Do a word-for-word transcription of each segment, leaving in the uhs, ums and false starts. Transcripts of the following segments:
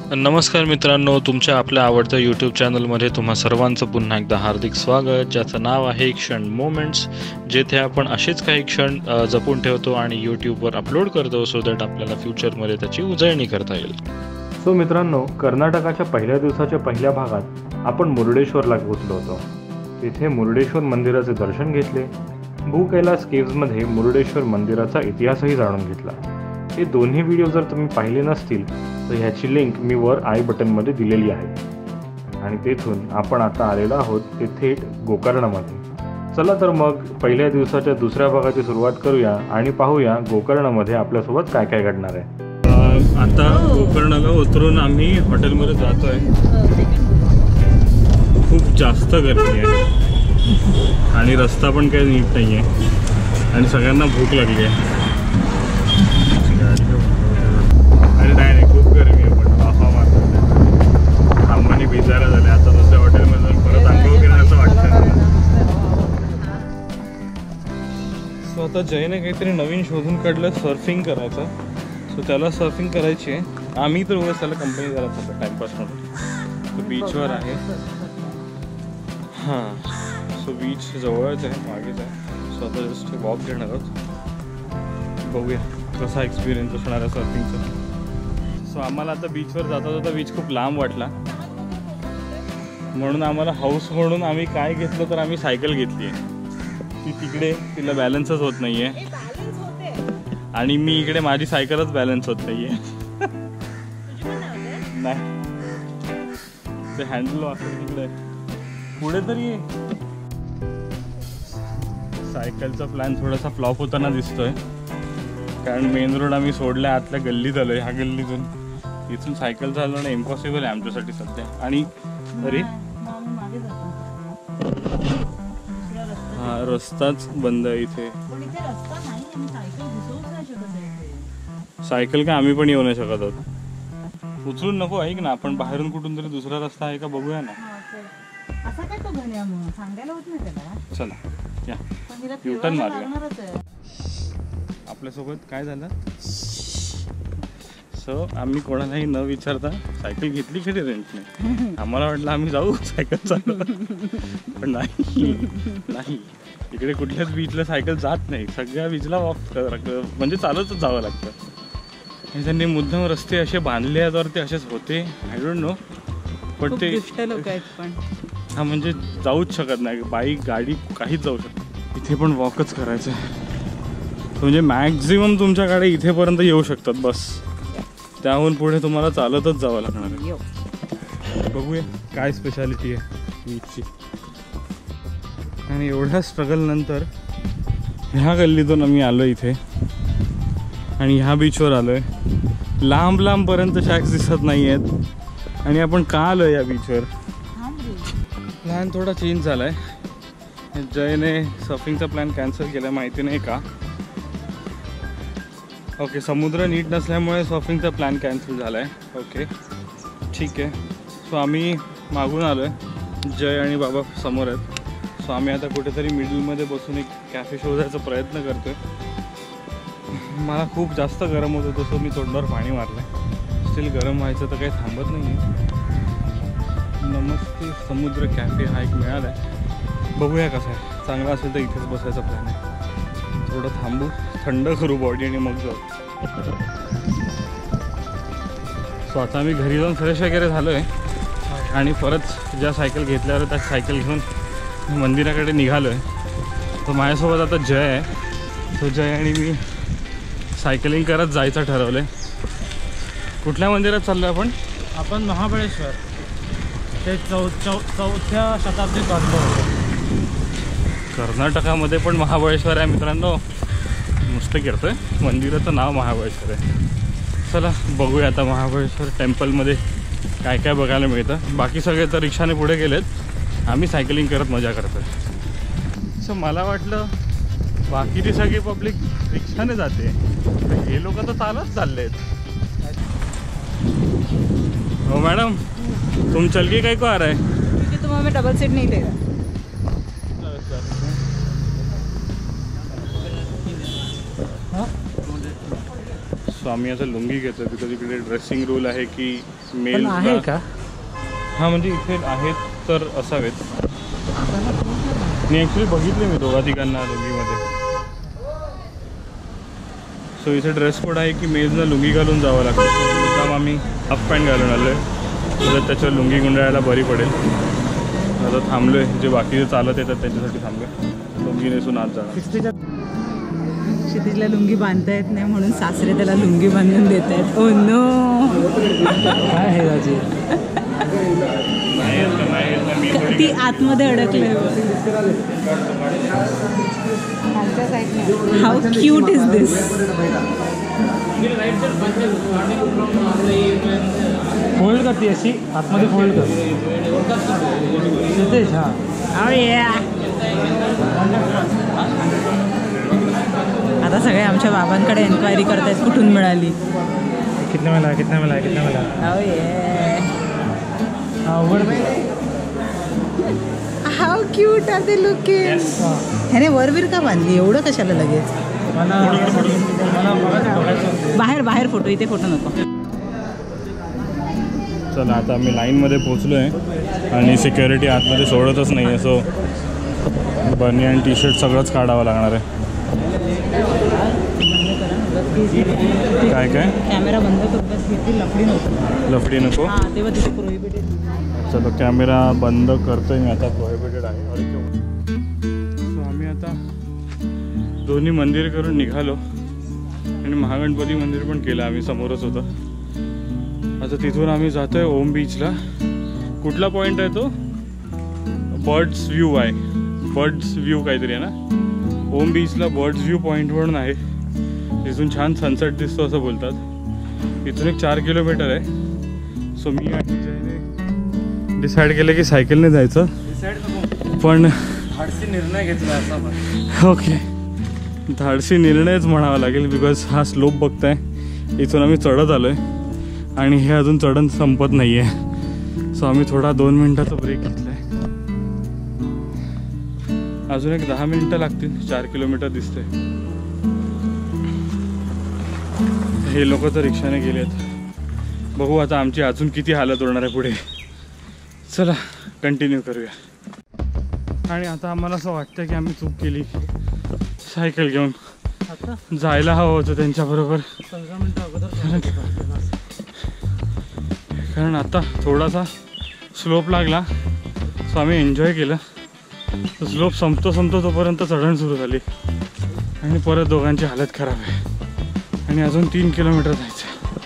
नमस्कार मित्रांनो, तुमच्या आपल्या आवडत्या यूट्यूब चॅनलमध्ये तुम्हा सर्वांचं पुन्हा एकदा हार्दिक स्वागत, ज्याचं नाव आहे क्षण मोमेंट्स, जेथे आपण असेच काही क्षण जपून ठेवतो आणि यूट्यूबवर अपलोड करतो सो दॅट आपल्याला फ्युचरमध्ये त्याची उजळणी करता येईल. सो मित्रांनो, कर्नाटकाच्या पहिल्या दिवसाच्या पहिल्या भागात आपण मुरुडेश्वरला पोहोचलो होतो. तिथे मुरुडेश्वर मंदिराचे दर्शन घेतले. भू कैलास केव्जमध्ये मुरुडेश्वर मंदिराचा इतिहासही जाणून घेतला. हे दोन्ही व्हिडिओ जर तुम्ही पाहिले नसतील तर ह्याची लिंक मी वर आय बटनमध्ये दिलेली आहे. आणि तेथून आपण आता आलेलो आहोत ते थेट गोकर्णमध्ये. चला तर मग पहिल्या दिवसाच्या दुसऱ्या भागाची सुरुवात करूया आणि पाहूया गोकर्णमध्ये आपल्यासोबत काय काय घडणार आहे. आता गोकर्णला उतरून आम्ही हॉटेलमध्ये जातोय. खूप जास्त गर्दी आहे आणि रस्ता पण काही नीट नाही आहे आणि सगळ्यांना भूक लागली आहे. आणि नाही नाही खूप गरमी आहे, पण वाफा मारतो आम्हाने भिजायला झाले. आता दुसऱ्या हॉटेलमध्ये जाऊन परत आंघोळ करण्याचं वाटतं मला. सो आता जयने काहीतरी नवीन शोधून काढलं, सर्फिंग करायचं. सो त्याला सर्फिंग करायची आहे. आम्ही तर उगाच त्याला कंपनी करत होतो टाइमपास म्हणून. तो बीचवर आहे. हां, सो बीच जवळच आहे, मागेच आहे. सो आता जस्ट वॉक घेणार आहोत. बघूया कसा एक्सपिरियन्स असणार आहे सर्फिंगचा. सो आम्हाला आता बीचवर जाता जाता बीच खूप लांब वाटला, म्हणून आम्हाला हाऊस म्हणून आम्ही काय घेतलं तर आम्ही सायकल घेतली आहे. ती तिकडे तिला बॅलन्सच होत नाही आहे आणि मी इकडे माझी सायकलच बॅलन्स होत नाही आहे. नाही, ते हँडल असं तिकडे पुढे तरी. सायकलचा प्लॅन थोडासा फ्लॉप होताना दिसतोय, कारण मेन रोड आम्ही सोडल्या आतल्या गल्लीत आलो आहे. ह्या गल्लीतून इथून सायकल चालवणं इम्पॉसिबल आहे आमच्यासाठी सध्या. आणि अरे हा रस्ताच बंद आहे इथे. सायकल काय आम्ही पण येऊ नाही शकत आहोत. उचलून नको, ऐक ना, आपण बाहेरून कुठून तरी दुसरा रस्ता आहे का बघूया ना. चला या युटर्न मारूया. आपल्यासोबत काय झालं, सो आम्ही कोणालाही न विचारता सायकल घेतली खरी रेंटने. आम्हाला वाटलं आम्ही जाऊ सायकल चालवत, पण नाही नाही इकडे कुठल्याच बीचला सायकल जात नाही. सगळ्या बीचला वॉक म्हणजे चालतच जावं लागतं. आणि त्यांनी मुद्दाम रस्ते असे बांधले आहेत, तर ते असेच होते. आय डोंट नो, पण ते हा म्हणजे जाऊच शकत नाही. बाईक गाडी काहीच जाऊ शकत. इथे पण वॉकच करायचं आहे, म्हणजे मॅक्झिमम तुमच्याकडे इथेपर्यंत येऊ शकतात बस. त्याहून पुढे तुम्हाला चालतच जावं लागणार आहे. बघूया काय स्पेशालिटी आहे बीचची. आणि एवढ्या स्ट्रगल नंतर ह्या गल्लीतून आम्ही आलो इथे आणि ह्या बीचवर आलो आहे. लांब लांबपर्यंत शॅक्स दिसत नाही आहेत. आणि आपण का आलो या बीचवर, प्लॅन थोडा चेंज झाला आहे. जयने सर्फिंगचा प्लॅन कॅन्सल केला, माहिती नाही का. ओके, समुद्र नीट नसल्यामुळे सर्फिंगचा प्लॅन कॅन्सल झाला आहे. ओके ठीक आहे. सो आम्ही मागून आलो आहे, जय आणि बाबा समोर आहेत. सो आम्ही आता कुठेतरी मिडलमध्ये बसून एक कॅफे शोधायचा प्रयत्न करतो आहे. मला खूप जास्त गरम होतं, तसं मी तोंडावर पाणी मारलं आहे. स्टील गरम व्हायचं तर काही थांबत नाही आहे. नमस्ते समुद्र कॅफे हा एक मिळाला आहे. बघूया कसा आहे. चांगला असेल तर इथेच बसायचा प्लॅन आहे. थोडं थांबू, थंड करू बॉडी आणि मग जाऊ. सो आता आम्ही घरी जाऊन फ्रेश वगैरे झालो आहे आणि परत ज्या सायकल घेतल्यावर त्या सायकल घेऊन मंदिराकडे निघालो आहे. तर माझ्यासोबत आता जय आहे. तो जय आणि मी सायकलिंग करत जायचं ठरवलं आहे. कुठल्या मंदिरात चाललो आहे आपण? आपण महाबळेश्वर ते चौ चौ चौथ्या शताब्दीत बांधलं होतं. कर्नाटकामध्ये पण महाबळेश्वर आहे मित्रांनो. नुसतं करतोय, मंदिराचं नाव महाबळेश्वर आहे. चला बघूया आता महाबळेश्वर टेम्पलमध्ये काय काय बघायला मिळतं. बाकी सगळे तर रिक्षाने पुढे गेलेत, आम्ही सायकलिंग करत मजा करतोय. सो मला वाटलं बाकीची सगळी पब्लिक रिक्षाने जाते, हे लोक तर चालत चालले आहेत. हो मॅडम, तुम चल के काय को आ रहा है? तुम हमें डबल सीट नहीं देगा. सो आम्ही असं लुंगी घेतो बिकॉज इकडे ड्रेसिंग रूल आहे की पण मेल आहे का? हा म्हणजे इथे आहेत तर असावेत. मी ॲक्च्युली बघितले मी दोघा तिघांना लुंगीमध्ये. सो इथे ड्रेस कोड आहे की मेल्सला लुंगी घालून जावं लागतं. मुद्दाम आम्ही हाफ पॅन्ट घालून आलो आहे तर त्याच्यावर लुंगी गुंडाळायला बरी पडेल. आता थांबलो आहे, जे बाकीचे चालत येतात त्यांच्यासाठी थांबलो. लुंगी नेसून आत जाणार. क्षितिजला लुंगी बांधता येत नाही म्हणून सासरे त्याला लुंगी बांधून देत आहेत. ओ नो, काय आहे राजी? नाही येत ना, नाही येत ना, मी थोडी ती आतमध्ये अडकले. How cute is this. Fold करते अशी आतमध्ये फोल्ड करते. हां Oh yeah. आता सगळे आमच्या बाबांकडे एन्क्वायरी करतायत कुठून मिळाली. कितना मिला कितना मिला कितना मिला. Oh yeah. हां वर. How cute are they looking. ह्याने वरवीर का बांधली एवढं कशाला लगेच. मला मला बघायचं. बाहेर बाहेर फोटो, इथे फोटो नको. चला आता आम्ही लाईनमध्ये पोचलो आहे आणि सिक्युरिटी आतमध्ये सोडतच नाही आहे. सो बर्नी आणि टी शर्ट सगळंच काढावं लागणार आहे. काय काय कॅमेरा बंद करून लफडी नको. लफडी नको. हां तेव्हा तिथे प्रोहिबिटेड. चलो कॅमेरा बंद करतोय मी आता. प्रोहिबिटेड आहे. सो आम्ही आता दोन्ही मंदिर करून निघालो आणि महागणपती मंदिर पण केलं आम्ही, समोरच होतं. आता तिथून आम्ही जातोय ओम बीचला. कुठला पॉईंट आहे तो? बर्ड्स व्ह्यू आहे. बर्ड्स व्ह्यू काहीतरी आहे ना. ओम बीचला बर्ड्स व्ह्यू पॉईंट म्हणून आहे. तिथून छान सनसेट दिसतो असं बोलतात. इथून एक चार किलोमीटर आहे. सो मी आणि जयने डिसाईड केलं की सायकलने जायचं. पण धाडसी निर्णय घेतला असा. ओके, धाडसी निर्णयच म्हणावा लागेल बिकॉज हा स्लोप बघताय. इथून आम्ही चढत आलो आहे आणि हे अजून चढण संपत नाही आहे. सो आम्ही थोडा दोन मिनटाचा ब्रेक घेतला आहे. अजून एक दहा मिनटं लागतील. चार किलोमीटर दिसतंय. हे लोक तर रिक्षाने गेलेत. बघू आता आमची अजून किती हालत होणार आहे पुढे. चला कंटिन्यू करूया. आणि आता आम्हाला असं वाटतं की आम्ही चूक केली. सायकल घेऊन आता जायला हवं होतं त्यांच्याबरोबर. पंधरा मिनटं अगोदर. कारण आता थोडासा स्लोप लागला. सो आम्ही एन्जॉय केलं. स्लोप संपतो संपतो तोपर्यंत चढण सुरू झाली आणि परत दोघांची हालत खराब आहे. आणि अजून तीन किलोमीटर जायचं.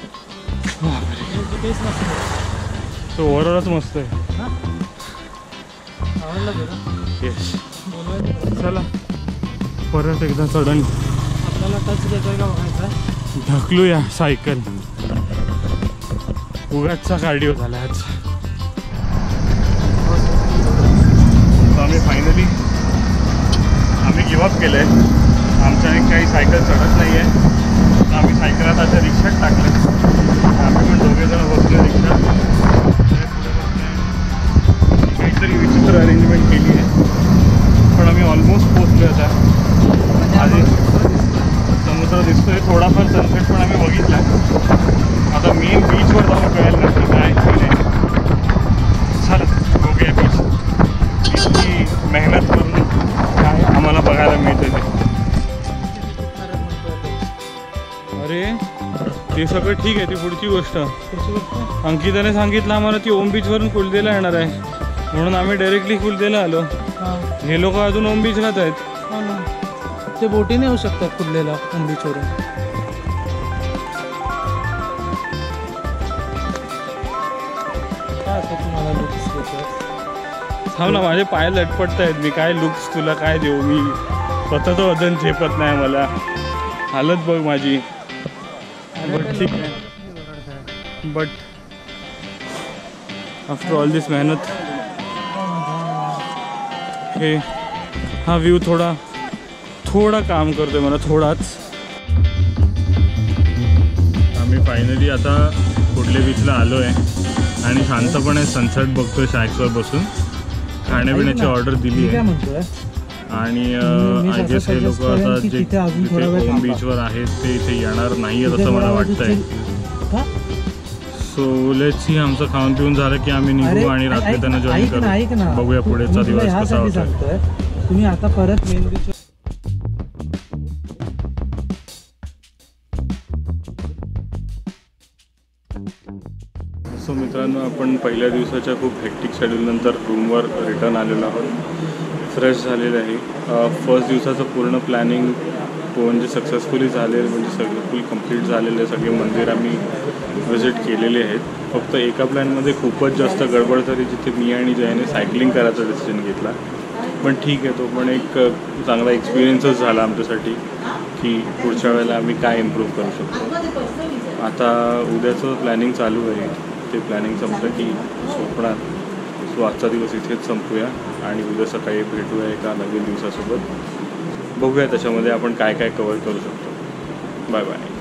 तो ओव्हरऑलच मस्त आहे. येस. चला परत एकदा चढण आपल्याला टच देतोय का बघायचं. ढकलूया सायकल. उगाचचा कार्डिओ झाला आज. आम्ही फायनली आम्ही गिवअप केलं आहे. आमच्याने काही सायकल चढत नाही आहे. तर आम्ही सायकल आता त्या रिक्षात टाकलं. आम्ही पण दोघेजण बसलो रिक्षात. काहीतरी विचित्र अरेंजमेंट केली आहे पण आम्ही ऑलमोस्ट पोचलो आता. आधी समुद्र दिसतोय. थोडाफार सनसेट पण आम्ही बघितला. आता मेन बीचवर जाऊन कळेल ना की काय नाही. चला बघूया बीच. इतकी मेहनत करून काय आम्हाला बघायला मिळते ते. अरे ते सगळं ठीक आहे. ती पुढची गोष्ट. अंकिताने सांगितलं आम्हाला ती ओम बीचवरून कुलदेला येणार आहे म्हणून आम्ही डायरेक्टली कुलदेला आलो. हे लोक अजून ओम बीच राहत आहेत. ते बोटीने येऊ शकतात कुर्लेला ओम बीचवरून. काय असं तुम्हाला लुक्स देतात. थांब ना, माझे पाय लटपटत आहेत. मी काय लुक्स तुला काय देऊ. मी स्वतःचं वजन झेपत नाही मला. हालत बघ माझी. बट ठीक आहे. बट आफ्टर ऑल दिस मेहनत हे हा व्ह्यू थोडा थोडा काम करतोय मला. थोडाच. आम्ही फायनली आता कुडले बीचला आलो आहे आणि शांतपणे सनसेट बघतोय शॅक्सवर बसून. खाण्यापिण्याची ऑर्डर दिली आहे आणि आय गेस हे लोक आता जे तिथे ओम बीचवर आहेत ते इथे येणार नाही आहेत असं मला वाटतंय. सो लेट्स सी, आमचं खाऊन पिऊन झालं की आम्ही निघू आणि रात्री त्यांना जॉईन ऐक ना ऐक करू. ना बघूया पुढेचा मी तुला दिवस कसा ह्यासाठी होता. सांगतोय, तुम्ही आता परत मेन बीच सो मित्रांनो, आपण पहिल्या दिवसाच्या खूप हेक्टिक शेड्यूलनंतर रूमवर रिटर्न आलेलो आहोत. फ्रेश झालेलं आहे. फर्स्ट दिवसाचं पूर्ण प्लॅनिंग म्हणजे सक्सेसफुली झालेलं, म्हणजे सगळं फुल कंप्लीट झालेले सगळे मंदिर आम्ही विजिट केलेले आहेत. फक्त एका प्लॅनमध्ये खूपच जास्त गडबड झाली, जिथे मी आणि जयने सायकलिंग करायचा डिसिजन घेतला. पण ठीक आहे, तो पण एक चांगला एक्सपिरियन्सच झाला आमच्यासाठी की पुढच्या वेळेला आम्ही काय इम्प्रूव्ह करू शकतो. आता उद्याचं प्लॅनिंग चालू आहे. ते प्लॅनिंग संपलं की झोपणार. सो आजचा दिवस इथेच संपूया आणि उद्या सकाळी भेटूया एका नवीन दिवसासोबत. बघूया त्याच्यामध्ये आपण काय काय कवर करू शकतो. Bye bye.